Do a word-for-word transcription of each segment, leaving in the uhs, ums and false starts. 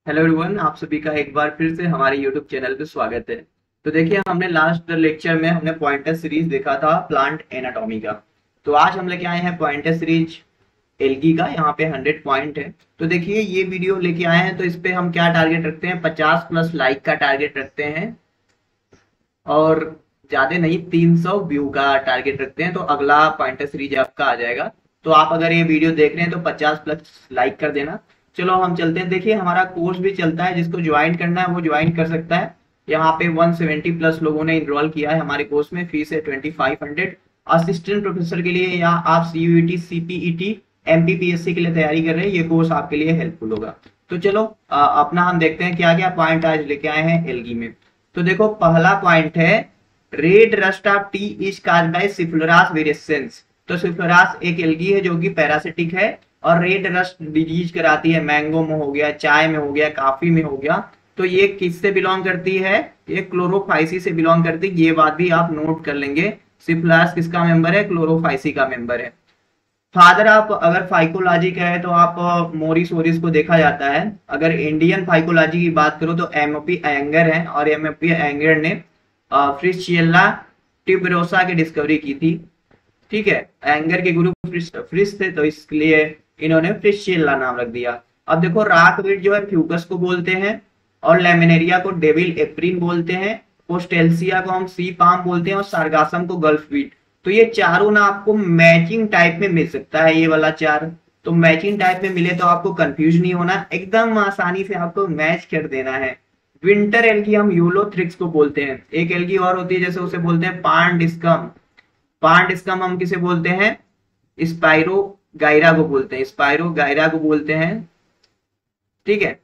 Hello everyone, आप सभी का एक बार फिर से हमारे यूट्यूब चैनल पे स्वागत है। तो देखिए, हमने लास्ट लेक्चर में हमने पॉइंटर सीरीज देखा था प्लांट एनाटॉमी का। तो आज हम लेके आए हैं पॉइंटर सीरीज एल्गी का। यहाँ पे हंड्रेड पॉइंट है। तो देखिए, ये वीडियो लेके आए हैं तो इस पे हम क्या टारगेट रखते हैं, पचास प्लस लाइक का टारगेट रखते हैं और ज्यादा नहीं, तीन सौ व्यू का टारगेट रखते हैं। तो अगला पॉइंटर सीरीज आपका आ जाएगा। तो आप अगर ये वीडियो देख रहे हैं तो पचास प्लस लाइक कर देना। चलो हम चलते हैं। देखिए, हमारा कोर्स भी चलता है, जिसको ज्वाइन करना है वो ज्वाइन कर सकता है। यहाँ पे एक सौ सत्तर प्लस लोगों ने इनरोल किया है हमारे कोर्स में। फीस है पच्चीस सौ। असिस्टेंट प्रोफेसर के लिए या आप सीयूईटी, सीपीईटी, एमपीपीएससी के लिए तैयारी कर रहे हैं, ये कोर्स आपके लिए हेल्पफुल होगा। तो चलो अ, अपना हम देखते हैं क्या क्या पॉइंट आज लेके आए हैं एल्गी में। तो देखो, पहला पॉइंट है red rust of tea is caused by Cephaleuros virescens. तो सिफ्लोरास एक एल्गी है जो कि पैरासिटिक है और रेड रस्ट डिजीज कराती है। मैंगो में हो गया, चाय में हो गया, कॉफी में हो गया। तो ये किससे बिलोंग करती है? ये क्लोरोफाइसी से बिलोंग करती है। ये बात भी आप नोट कर लेंगे। सिफ्लोरास किसका मेंबर है? क्लोरोफाइसी का मेंबर है। फादर आप अगर फाइकोलॉजी का है तो आप मोरिस वोरिस को देखा जाता है। अगर इंडियन फाइकोलॉजी की बात करो तो एमओपी एंगर है और एमओपी एंगर ने फ्रिश्चिएला ट्यूबरोसा की डिस्कवरी की थी। ठीक है, एंगर के गुरु फ्रिश थे तो इसलिए इन्होंने फ्रिश्चिएला नाम रख दिया। अब देखो, राकवीट जो है फ्यूकस को बोलते हैं और लेमिनेरिया को डेविल एप्रिन बोलते हैं। पोस्टेल्सिया को हम सी पाम बोलते हैं और सार्गासम को गल्फ वीट। तो ये चारों ना आपको मैचिंग टाइप में मिल सकता है, ये वाला चार। तो मैचिंग टाइप में मिले तो आपको कंफ्यूज नहीं होना, एकदम आसानी से आपको मैच कर देना है। विंटर एल्गी हम यूलोथ्रिक्स को बोलते हैं। एक एल्गी और होती है जैसे उसे बोलते हैं पांडिस्कम। पांडिस्कम हम किसे बोलते हैं? स्पाइरो गायरा को बोलते हैं। स्पाइरो गायरा को बोलते हैं। ठीक है।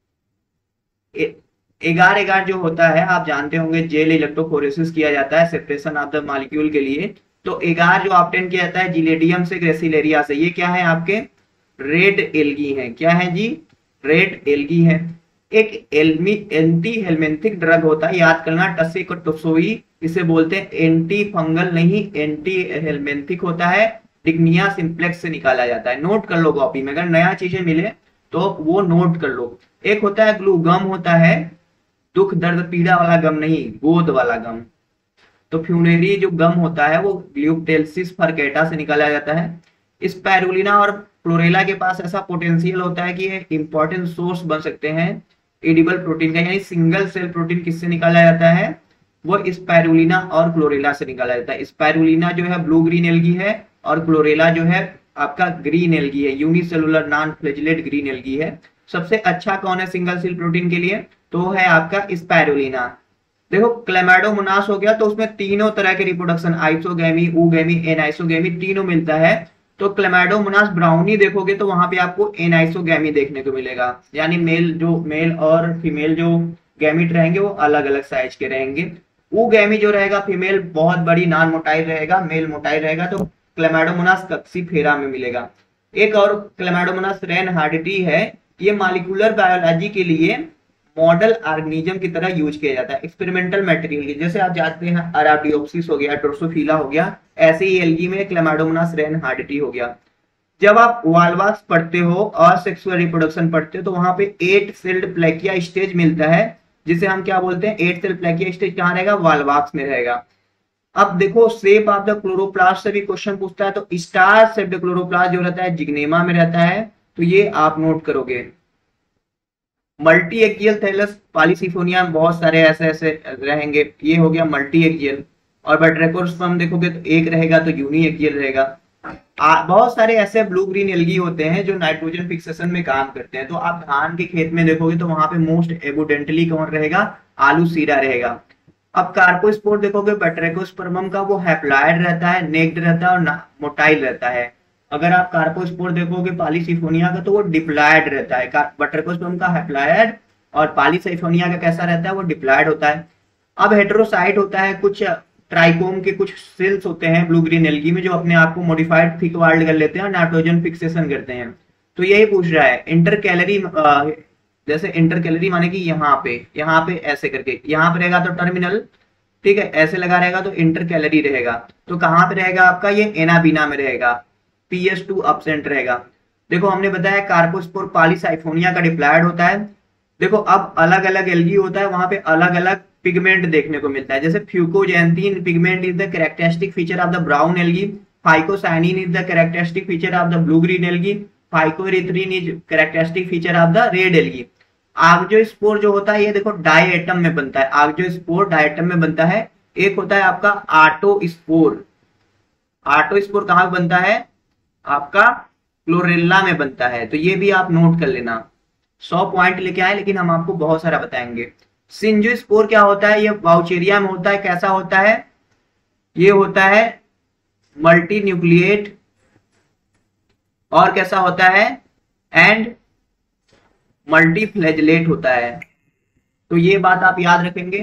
एगार एगार जो होता है आप जानते होंगे, जेल इलेक्ट्रोफोरेसिस किया जाता है सेपरेशन ऑफ द मॉलिक्यूल के लिए। तो एगार जो ऑब्टेन किया जाता है जिलेडियम से, ग्रेसिलेरिया से। ये क्या है? आपके रेड एल्गी है। क्या है जी? रेड एल्गी है। एक एल्मी एंटी हेलमेंथिक ड्रग होता है, याद करना, टसेकोटोसोई। इसे बोलते हैं एंटी फंगल, नहीं एंटी हेलमेंथिक होता है। डिग्निया सिंप्लेक्स से निकाला जाता है। नोट कर लो कॉपी में, अगर नया चीजें मिले तो वो नोट कर लो। एक होता है ग्लूगम, होता है दुख दर्द पीड़ा वाला गम, नहीं गोद वाला गम। तो फ्यूनेरी जो गम होता है वो ग्लूटेल्सिस फरकेटा से निकाला जाता है। स्पाइरुलिना और क्लोरेला के पास ऐसा पोटेंशियल होता है कि ये इंपॉर्टेंट सोर्स बन सकते हैं एडिबल प्रोटीन का। यानी सिंगल सेल प्रोटीन किससे निकाला जाता है? वो स्पाइरुलिना और क्लोरेला से निकाला जाता है। स्पाइरुलिना जो है ब्लू ग्रीन एल्गी है और क्लोरेला जो है आपका ग्रीन एल्गी है, unicellular non flagellate green algae है। सबसे अच्छा कौन है सिंगल सेल प्रोटीन के लिए? तो है आपका स्पाइरुलिना। देखो, क्लेमाइडोमोनास हो गया तो उसमें तीनों तरह के रिप्रोडक्शन, आइसोगैमी, ऊगैमी, एनाइसोगैमी, तीनों मिलता है। तो क्लेमाइडोमोनास ब्राउनी देखोगे तो वहां पे आपको एनाइसोगैमी देखने को मिलेगा। यानी मेल जो मेल और फीमेल जो गैमिट रहेंगे वो अलग अलग साइज के रहेंगे। ऊगैमी जो रहेगा फीमेल बहुत बड़ी नॉन मोटाइल रहेगा, मेल मोटाइल रहेगा। तो क्लेमाइडोमोनास कक्सीफेरा में मिलेगा। एक और क्लेमाइडोमोनास रेनहार्डिटी है। ये मॉलिक्यूलर बायोलॉजी के लिए मॉडल ऑर्गेनिज्म की तरह यूज किया जाता है, एक्सपेरिमेंटल मटेरियल। जैसे आप जानते हैं अराबिडोप्सिस हो गया, ड्रोसोफिला हो गया, ऐसे ही एल्गी में क्लेमाइडोमोनास रेनहार्डिटी हो गया। जब आप वाल्वाक्स पढ़ते हो और सेक्सुअल रिप्रोडक्शन पढ़ते हो तो वहां पे एट सेल्ड प्लेकिया स्टेज मिलता है, जिसे हम क्या बोलते हैं? एट सेल्ड प्लेकिया स्टेज कहाँ रहेगा? वाल्वाक्स में रहेगा। अब देखो, शेप ऑफ द क्लोरोप्लास्ट से भी क्वेश्चन पूछता है। तो स्टार शेप्ड क्लोरोप्लास्ट जो रहता है जिग्नेमा में रहता है। तो ये आप नोट करोगे। मल्टी एक्जियल थैलस पॉलीसिफोनिया में बहुत सारे ऐसे ऐसे रहेंगे। ये हो गया मल्टी एक्जियल। और बट्रेकोस्पर्म देखोगे तो एक रहेगा, तो यूनी एक्जियल रहेगा। आ, बहुत सारे ऐसे ब्लू ग्रीन एल्गी होते हैं जो नाइट्रोजन फिक्सेशन में काम करते हैं। तो आप धान के खेत में देखोगे तो वहां पे मोस्ट एबुडेंटली कौन रहेगा? आलू सीरा रहेगा। अब कार्पोस्पोर देखोगे बट्रेकोस्पर्मम का, वो हैप्लॉयड रहता है, नेक्ड रहता है और मोटाइल रहता है। अगर आप कार्पोस्पोर देखोगे पॉलीसिफोनिया का तो वो डिप्लॉयड रहता है। बट्रेकोस्पर्म का हैप्लॉयड और पॉलीसिफोनिया का कैसा रहता है? वो डिप्लॉयड होता है। अब हेटेरोसाइट होता है, कुछ ट्राइकोम के कुछ सेल्स होते हैं ब्लू ग्रीन एल्गी में जो अपने आप को मॉडिफाइड थिक वाल्ड कर लेते हैं और नाइट्रोजन फिक्सेशन करते हैं। तो यही पूछ रहा है इंटर कैलरी, जैसे इंटर कैलरी माने कि यहाँ पे यहाँ पे ऐसे करके, यहाँ पे रहेगा तो टर्मिनल, ठीक है, ऐसे लगा रहेगा तो इंटर कैलरी रहेगा। तो कहाँ पे रहेगा आपका? ये एनाबीना में रहेगा। पी एस टू अपसेंट रहेगा। देखो, हमने बताया कार्पोस्पोर पॉलीसाइफोनिया का डिप्लॉयड होता है। देखो अब अलग अलग एल्गी होता है, वहां पे अलग अलग पिगमेंट देखने को मिलता है। जैसे fucoxanthin pigment is the characteristic feature of the brown algae, phycocyanin is the characteristic feature of the blue green algae, phycoerythrin is characteristic feature of the red algae. Auxospore जो होता है ये देखो डाई एटम में बनता है, आगजोस्पोर die atom में बनता है। एक होता है आपका आटोस्पोर, आटोस्पोर कहां बनता है, आपका क्लोरेल्ला में बनता है। तो ये भी आप नोट कर लेना। सौ पॉइंट लेके आए लेकिन हम आपको बहुत सारा बताएंगे। सिंजियोस्पोर क्या होता है, ये वाउचेरिया में होता है। कैसा होता है, ये होता है मल्टी न्यूक्लिएट, और कैसा होता है, एंड मल्टी फ्लैजलेट होता है। तो ये बात आप याद रखेंगे।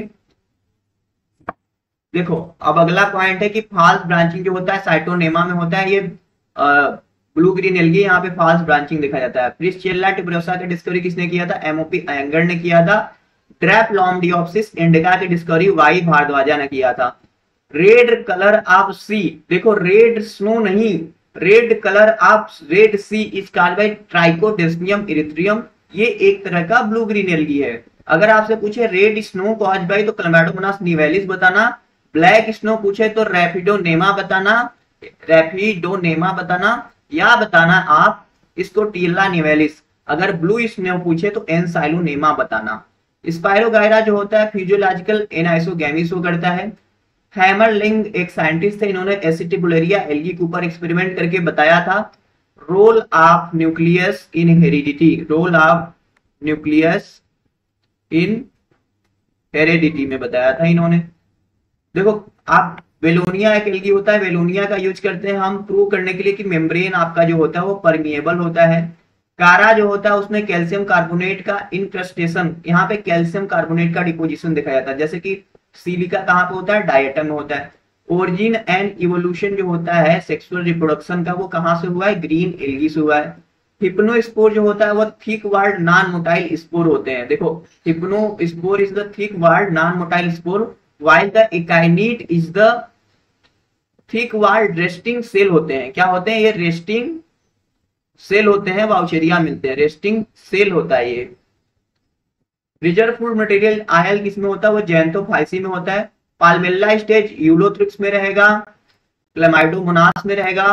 देखो अब अगला पॉइंट है कि फाल्स ब्रांचिंग जो होता है साइटोनेमा में होता है। ये ब्लू ग्रीन एल्गी, यहाँ पे फाल्स ब्रांचिंग देखा जाता है। प्रिस्चिल्ला ट्यूबरोसा की डिस्कवरी किसने किया था, एमओपी अयंगर ने किया था। ड्रैप्लॉम्डियोप्सिस इंडिका की डिस्कवरी वाई भारद्वाजा ने किया था। रेड कलर ऑफ सी, देखो रेड स्नो नहीं, red colour of Red Sea is called by Trichodesmium erythraeum. ये एक तरह का ब्लू ग्रीन एल्गी है। अगर आपसे पूछे रेड स्नो कॉज्ड बाय, तो क्लैमाइडोमोनास निवेलिस बताना। ब्लैक स्नो पूछे तो रैफिडोनेमा बताना, रैफिडोनेमा बताना, या बताना आप इसको टीला निवेलिस। अगर ब्लू स्नो पूछे तो एनसाइलोनेमा बताना। स्पायरोगायरा जो होता है फिजियोलॉजिकल एनाइसोगैमी शो करता है। हैमरलिंग एक साइंटिस्ट थे, इन्होंने एसिटिबुलेरिया एल्गी के ऊपर एक्सपेरिमेंट करके बताया था role of nucleus in heredity, role of nucleus in heredity में बताया था इन्होंने। देखो आप वेलोनिया एक एल्गी होता है, वेलोनिया का यूज करते हैं हम प्रूव करने के लिए कि मेम्ब्रेन आपका जो होता है वो परमिएबल होता है। कारा जो होता है उसमें कैल्शियम कार्बोनेट का इनक्रस्टेशन, यहाँ पे कैल्शियम कार्बोनेट का डिपोजिशन दिखाया जाता है। जैसे कि सिलिका कहाँ पे होता है, डायटम में होता है। ओरिजिन एंड इवोल्यूशन जो होता है सेक्सुअल रिप्रोडक्शन का, वो कहाँ से हुआ है, ग्रीन एल्गी से हुआ है। हिप्नोस्पोर जो होता है वो thick walled non motile spore होते हैं। देखो hypnospore is the thick walled non motile spore, while the akinete is the thick walled resting cell होते हैं। क्या होते हैं, ये रेस्टिंग सेल होते हैं, वाउचेरिया मिलते हैं, रेस्टिंग सेल होता है ये। रिजर्व फूड मटेरियल आयल किसमें होता है, वो जैंथोफाइसी में होता है। पाल्मेल्ला स्टेज यूलोथ्रिक्स में रहेगा, क्लेमाइडोमोनास में रहेगा,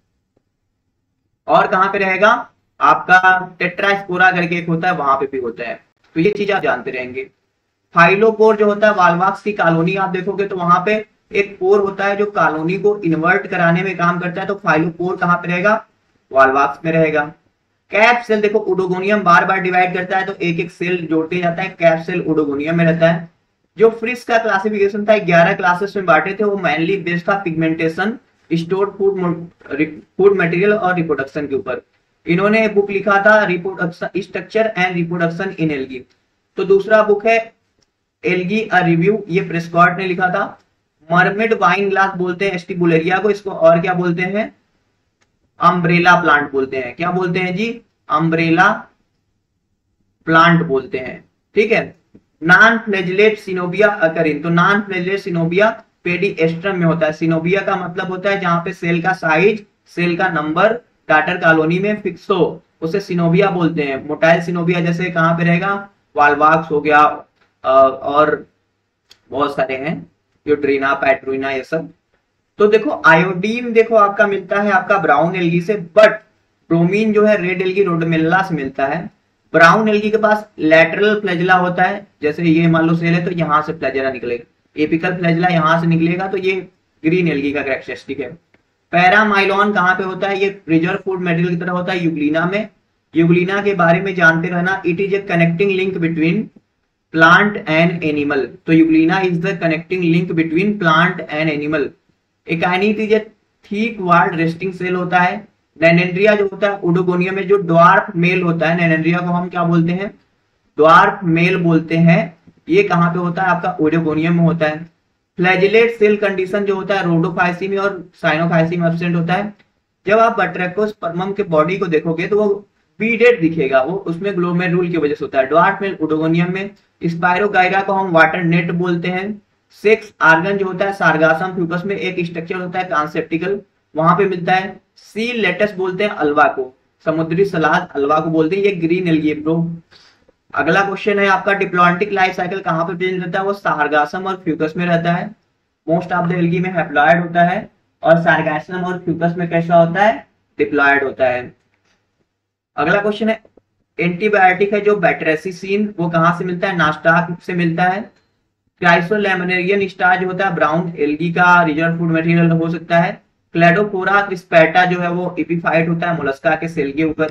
और कहां पे रहेगा, आपका टेट्रास्पोरा करके एक होता है वहां पे भी होता है। तो ये चीज आप जानते रहेंगे। फाइलोपोर जो होता है वाल्वाक्स की कॉलोनी आप देखोगे तो वहां पे एक पोर होता है जो कॉलोनी को इन्वर्ट कराने में काम करता है। तो फाइलोपोर कहां पे रहेगा, वाल्वाक्स में रहेगा। कैप सेल देखो उडोगोनियम बार बार डिवाइड करता है तो एक एक सेल जोड़ते जाता है, कैप सेल उडोगोनियम में रहता है। जो फ्रिस का क्लासिफिकेशन था ग्यारह क्लासेस में बांटे थे, वो मेनली बेस्ड था pigmentation, stored food food material और रिप्रोडक्शन के ऊपर। इन्होंने बुक लिखा था reproduction structure and reproduction in algae. तो दूसरा बुक है एल्गी अ रिव्यू, ये प्रेस्कॉट ने लिखा था। मरमेड वाइन ग्लास बोलते हैं एस्टिबुलेरिया को, इसको और क्या बोलते हैं, अम्ब्रेला प्लांट बोलते हैं। क्या बोलते हैं जी, अम्ब्रेला प्लांट बोलते हैं। ठीक है। नॉन फ्लैजिलेट सिनोबिया अकरिन, तो नॉन फ्लैजिलेट सिनोबिया पेडिएस्ट्रम में होता है। सिनोबिया का मतलब होता है जहां पे सेल का साइज, सेल का नंबर डाटर कॉलोनी में फिक्स हो, उसे सिनोबिया बोलते हैं। मोटाइल सिनोबिया जैसे कहां पे रहेगा, वाल्वाक्स हो गया और बहुत सारे हैं, यूट्रीना, पैट्रुइना, ये सब। तो देखो आयोडीन देखो आपका मिलता है आपका ब्राउन एल्गी से, बट ब्रोमीन जो है रेड एल्गी रोडोमेल्ला से मिलता है। ब्राउन एल्गी के पास लैटरल फ्लैजिला होता है, जैसे ये मान लो सेल है तो यहाँ से फ्लैजिला निकलेगा, एपिकल फ्लैजिला यहाँ से निकलेगा, तो ये ग्रीन एल्गी का कैरेक्टरिस्टिक है। पैरामाइलॉन कहाँ पे होता है, ये रिजर्व फूड मटेरियल की तरह होता है यूग्लिना में। यूग्लिना के बारे में जानते रहना, it is a connecting link between plant and animal. तो Euglena is the connecting link between plant and animal. Akinete is a thick walled resting cell होता है। नैनेंड्रिया जो होता है उडोगोनियम में जो ड्वार्फ मेल होता है, नैनेंड्रिया को हम क्या बोलते हैं, ड्वार्फ मेल बोलते हैं। ये कहाँ पे होता है, आपका उडोगोनियम में होता है। फ्लैजिलेट सेल कंडीशन जो होता है रोडोफाइसी में और साइनोफाइसी में एब्सेंट होता है। जब आप बट्रेकोस्पर्मम के बॉडी को देखोगे तो वो बीडेड दिखेगा, वो उसमें ग्लोमेरुल की वजह से होता है। ड्वार्फ मेल उडोगोनियम में। स्पायरोगायरा को हम वाटर नेट बोलते हैं। सेक्स आर्गन जो होता है सार्गासम फ्यूकस में एक स्ट्रक्चर होता है ट्रांसेप्टिकल, वहां पे मिलता है। सी लेटस बोलते हैं अलवा को, समुद्री सलाद अलवा को बोलते हैं। ये ग्रीन एल्गी ब्रो, अगला क्वेश्चन है आपका डिप्लॉन्टिक लाइफ साइकिल कहाँ पे प्रेजेंट रहता है? वो सारगासम और फ्यूकस में रहता है। मोस्ट ऑफ द एल्गी में हैप्लॉयड होता है और सारगासम और फ्यूकस में कैसा होता है? डिप्लॉयड होता है। अगला क्वेश्चन है एंटीबायोटिक है जो बैट्रेसिसिन, वो कहाँ से मिलता है? नास्टाक से मिलता है। क्राइसोलेमिनेरियन स्टार जो होता है ब्राउन एल्गी का रिजर्व फूड मटेरियल हो सकता है। क्लेडोफोरा क्रिस्पेटा जो है वो एपिफाइट होता है मोलस्का के सेल के ऊपर।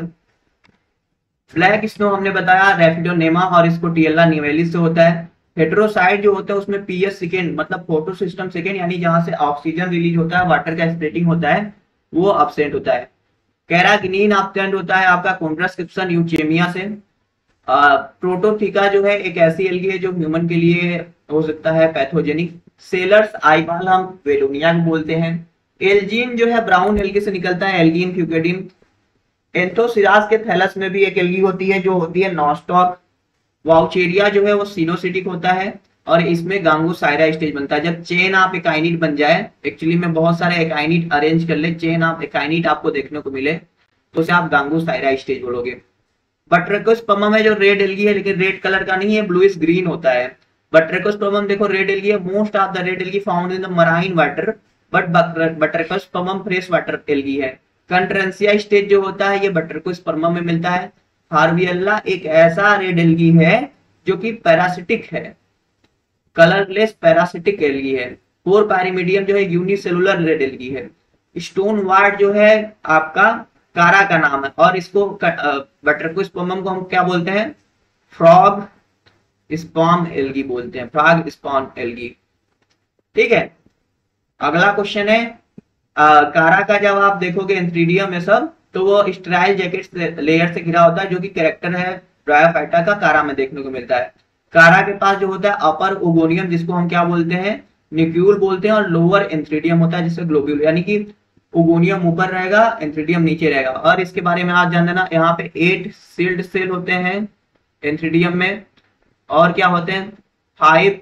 ब्लैक स्नो हमने बताया रेफिडोनेमा और स्कोटिएला निवेलिस से होता है। हेटेरोसाइट जो होता है उसमें पीएस सेकेंड मतलब फोटो सिस्टम सेकेंड यानी जहां से ऑक्सीजन रिलीज होता है, वाटर का स्प्लिटिंग होता है, वो अब्सेंट होता है। कैरागिनीन अब्सेंट होता है आपका कॉन्ट्रास्क्रिप्शन यूचेमिया से। प्रोटोथिका जो है एक ऐसी एल्गी है जो ह्यूमन के लिए हो सकता है पैथोजेनिक। सेलर्स आइबाल हम वेलोनिया को बोलते हैं। एल्जीन जो है ब्राउन एल्गी से निकलता है, एल्गीन फ्यूकेडिन। एंथोसिरास के थैलस में भी एक एल्गी होती है जो होती है नॉस्टॉक। वाउचेरिया जो है वो सिनोसिटिक होता है और इसमें गांगोसाइरा स्टेज बनता है। जब चेन आप एकाइनिट बन जाए, एक्चुअली में बहुत सारे एकाइनिट अरेंज कर ले, चेन आप एकाइनिट आपको देखने को मिले तो उसे आप गांगोसाइरा स्टेज बोलोगे। बट्रेकोस्पर्मम है जो रेड एल्गी है लेकिन रेड कलर का नहीं है, ब्लूइश ग्रीन होता है। बट्रेकोस्पर्मम देखो रेड एल्गी है। Most of the red algae found in the marine water but Batrachospermum fresh water algae है। कंट्रेंसिया स्टेज जो होता है ये बट्रेकोस्पर्मम में मिलता है। हार्वियल्ला एक ऐसा रेड एल्गी है जो कि पैरासिटिक है, कलरलेस पैरासिटिक एल्गी है। कोर पैरामीडियम जो है यूनिसेलुलर रेड एल्गी है। स्टोन वार्ड जो है आपका कारा का नाम है और इसको बट्रेकोस्पर्मम को हम क्या बोलते हैं? फ्रॉग स्पॉन एल्गी बोलते हैं, फ्रॉग स्पॉन एल्गी। ठीक है, अगला क्वेश्चन है आ, कारा का जब आप देखोगे एंथ्रीडियम में सब तो वो स्ट्राइल जैकेट लेयर से घिरा होता है जो कि कैरेक्टर है ब्रायोफाइटा का कारा में देखने को मिलता है। कारा के पास जो होता है अपर ओगोनियम जिसको हम क्या बोलते हैं? न्यूक्यूल बोलते हैं और लोअर एंथ्रीडियम होता है जिससे ग्लोब्यूल, यानी कि ओगोनियम ऊपर रहेगा एंथ्रीडियम नीचे रहेगा। और इसके बारे में आज जान लेना, यहाँ पे एट सील्ड सेल होते हैं एंथ्रीडियम में और क्या होते हैं? फाइव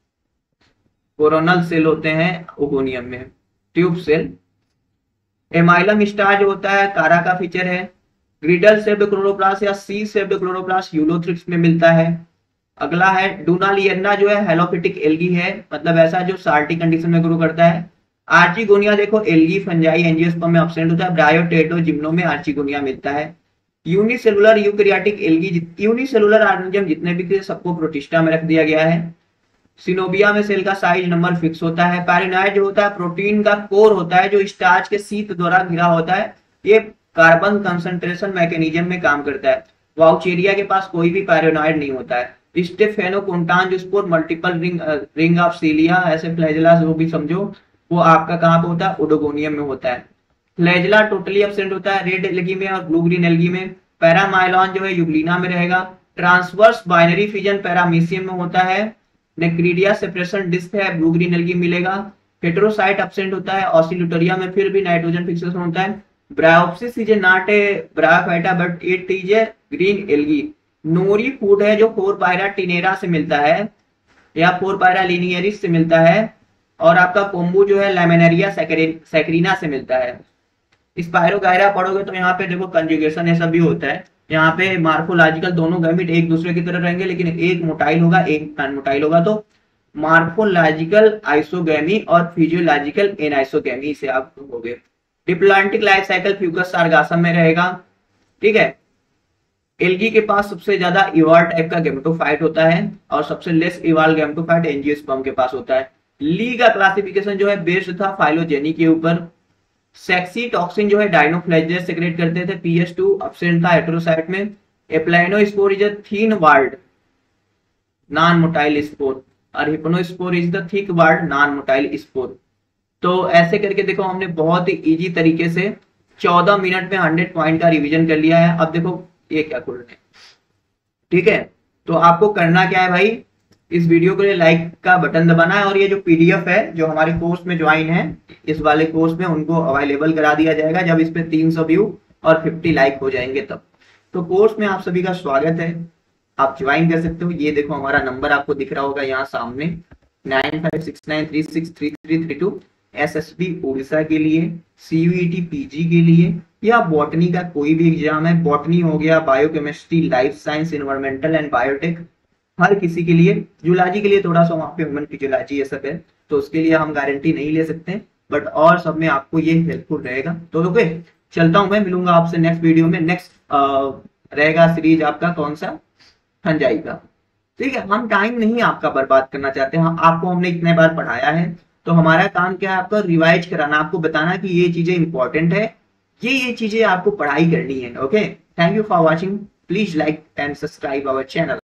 कोरोनल सेल होते हैं ओगोनियम में, ट्यूब सेल। एमाइलम स्टार जो होता है कारा का फीचर है। ग्रिडल शेप्ड क्लोरोप्लास्ट या सी शेप्ड क्लोरोप्लास्ट यूलोथ्रिक्स में मिलता है। अगला है डूनालियना जो है हेलोफिटिक एल्गी है, मतलब ऐसा जो साल्टी कंडीशन में ग्रो करता है। आर्चिगोनिया देखो एल्गी फंजाई एंजियोस्पर्म में अब्सेंट होता है। ब्रायोटेटो जिम्नो में आर्चिगोनिया मिलता है। Unicellular eukaryotic algae, unicellular organism जितने भी थे सबको प्रोटिस्टा में रख दिया गया है। सिनोबिया में सेल का साइज नंबर फिक्स होता है। पैरिनॉइड जो होता है प्रोटीन का कोर होता है जो स्टार्च के शीत द्वारा घिरा होता है, ये कार्बन कंसंट्रेशन मैकेनिज्म में काम करता है। वाउचेरिया के पास कोई भी पैरिनॉइड नहीं होता है। स्टेफेनोकोन्टान जो spore multiple ring ring of cilia ऐसे फ्लैजेला जो भी समझो वो आपका कहाँ पे होता है? ओडोगोनियम में होता है। फ्लैजेला टोटली एब्सेंट होता है रेड एल्गी में और ब्लू ग्रीन एल्गी में। पैरामाइलॉन जो है यूग्लिना में रहेगा। ट्रांसवर्स बाइनरी फिजन पैरामीशियम में होता है। नेक्रीडिया सेपरेशन डिस्क है, ब्लू ग्रीन एल्गी मिलेगा। हेटेरोसाइट एब्सेंट होता है। ऑसिलुटरिया में फिर भी नाइट्रोजन फिक्सेशन होता है। Bryopsis is not a Bryophyta but it is a green algae. Nori food है जो फोरपायरा टिनेरा से मिलता है या फोरपायरा लिनियरिस से मिलता है। और आपका कोम्बू जो है लैमिनेरिया सैक्रिना से मिलता है। स्पायरोगायरा पढ़ोगे तो यहाँ पे देखो कंजुगेशन ऐसा भी होता है। यहाँ पे मार्फोलॉजिकल दोनों गैमेट एक दूसरे की तरह रहेंगे लेकिन एक मोटाइल होगा एक नॉन मोटाइल होगा, तो मार्फोलॉजिकल आइसोगैमी और फिजियोलॉजिकल एनाइसोगैमी से आप होगे। Diplontic life cycle Fucus Sargassum में रहेगा। ठीक है, एल्गी के पास सबसे ज्यादा इवाल्व टाइप का गैमेटोफाइट होता है और सबसे लेस इवाल्व गैमेटोफाइट एंजियोस्पर्म के पास होता है। ली का क्लासिफिकेशन जो है बेस्ड था फाइलोजेनी के ऊपर। सेक्सी टॉक्सिन जो है डायनोफ्लैजेलेस सेक्रेट करते थे। पी एच टू अब्सेंट था हेटेरोसाइट में। Aplanospore is a thin walled non motile spore और hypnospore is the thick walled non motile spore. तो ऐसे करके देखो हमने बहुत ही इजी तरीके से चौदह मिनट में हंड्रेड पॉइंट का रिवीजन कर लिया है। अब देखो ये क्या खोल रहे हैं। ठीक है, तो आपको करना क्या है भाई, इस वीडियो के लिए लाइक का बटन दबाना है और ये जो पीडीएफ है जो हमारे कोर्स में ज्वाइन है इस वाले कोर्स में उनको अवेलेबल करा दिया जाएगा जब इस पे तीन सौ व्यू और पचास लाइक हो जाएंगे तब। तो कोर्स में आप सभी का स्वागत है, आप ज्वाइन कर सकते हो। ये देखो हमारा नंबर आपको दिख रहा होगा यहाँ सामने nine five six nine three six three three three two. S S B Orissa के लिए, C U E T P G के लिए, या बॉटनी का कोई भी एग्जाम है, बॉटनी हो गया, biochemistry, life science, environmental and biotech, हर किसी के लिए। जूलॉजी के लिए थोड़ा सा वहाँ पे ह्यूमन फिजियोलॉजी ये सब है, तो उसके लिए हम गारंटी नहीं ले सकते, बट और सब में आपको ये हेल्पफुल रहेगा। तो ओके, चलता हूँ मैं, मिलूंगा आपसे नेक्स्ट वीडियो में। नेक्स्ट रहेगा सीरीज आपका कौन सा, फंजाई का। ठीक है, हम टाइम नहीं आपका बर्बाद करना चाहते हैं, आपको हमने इतने बार पढ़ाया है, तो हमारा काम क्या है, आपका रिवाइज कराना, आपको बताना कि ये चीजें इंपॉर्टेंट है, ये ये चीजें आपको पढ़ाई करनी है। Okay, thank you for watching, please like and subscribe our channel.